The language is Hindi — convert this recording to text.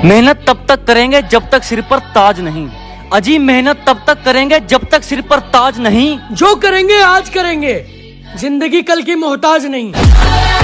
मेहनत तब तक करेंगे जब तक सिर पर ताज नहीं। अजी मेहनत तब तक करेंगे जब तक सिर पर ताज नहीं। जो करेंगे आज करेंगे, जिंदगी कल की मोहताज नहीं।